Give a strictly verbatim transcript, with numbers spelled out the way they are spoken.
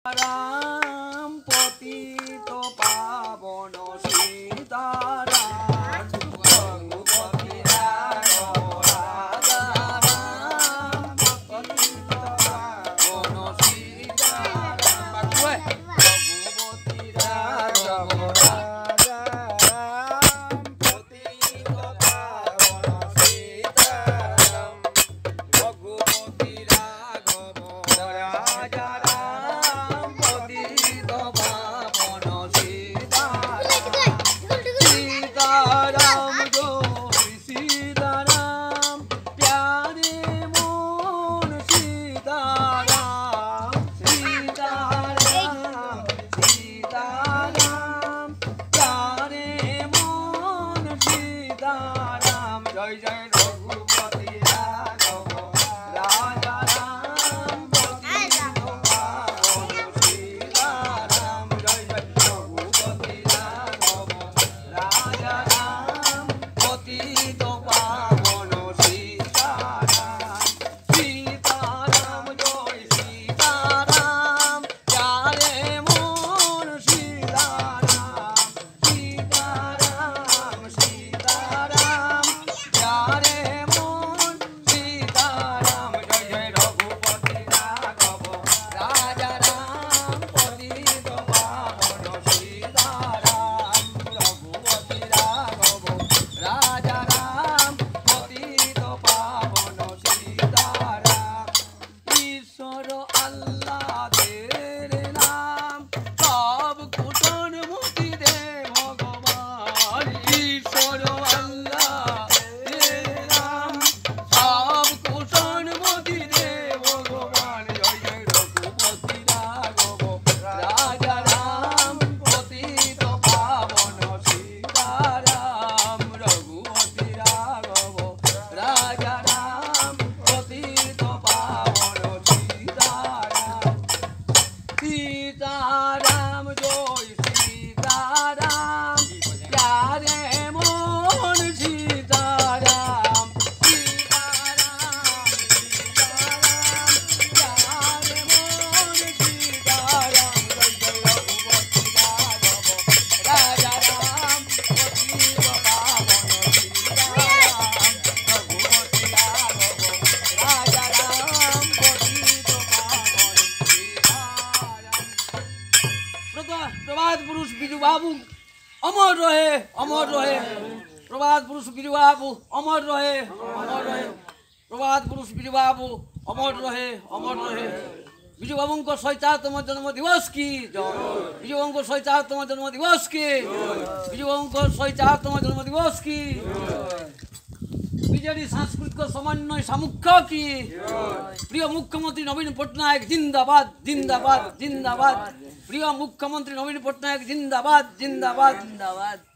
রাম পতিত পাবন সীতারাম রঘুপতি রাঘব রাজা রাম পতিত পাবন সীতারাম রঘুপতি রাঘব রাজা রাম পতিত পাবন সীতারাম রঘুপতি রাঘব রাজা জয় জয় রঘুপতি রাঘব রাজা রাম পতিত পাবন সীতারাম জয় জয় রঘুপতি রাঘব রাজা রাম পতিত পাবন সীতারাম সীতারাম জয় সীতারাম যারে মন সীতারাম সীতারাম সীতারাম যারে মন সীতারাম জয় জয় রঘুপতি রাঘব রাজা রাম পতিত পাবন সীতারাম রঘুপতি রাঘব রাজা রাম পতিত পাবন সীতারাম ঈশ্বর আল্লাহের নাম সব কুটন মুক্তি দে ভগবান ঈশ্বর আল্লাহের নাম সব কুটন মুক্তি দে ভগবান জয় জয় রঘুপতি রাঘব রাজা রাম পতিত পাবন সীতারাম রঘুপতি রাঘব রাজা রাম পতিত পাবন সীতারাম সীতারাম জয় সীতারাম যারে মন সীতারাম সীতারাম সীতারাম যারে মন সীতারাম জয় জয় রঘুপতি রাঘব রাজা রাম পতিত পাবন সীতারাম রঘুপতি রাঘব রাজা রাম পতিত পাবন সীতারাম। प्रभात पुरुष बिजू बाबू अमर रहे अमर रहे प्रभात पुरुष बिजू बाबू अमर रहे अमर रहे प्रभात पुरुष बिजू बाबू अमर रहे अमर रहे बिजू बाबू को सैतातम जन्म दिवस की बिजू बाबू को सैतातम जन्म दिवस की बिजू बाबू को सैतातम जन्म दिवस की বিজেডি সাংস্কৃতিক সমন্বয় সামুখ্য কি প্রিয় মুখ্যমন্ত্রী নবীন পট্টনায়ক জিন্দাবাদ জিন্দাবাদ জিন্দাবাদ প্রিয় মুখ্যমন্ত্রী নবীন পট্টনায়ক জিন্দাবাদ জিন্দাবাদ জিন্দাবাদ।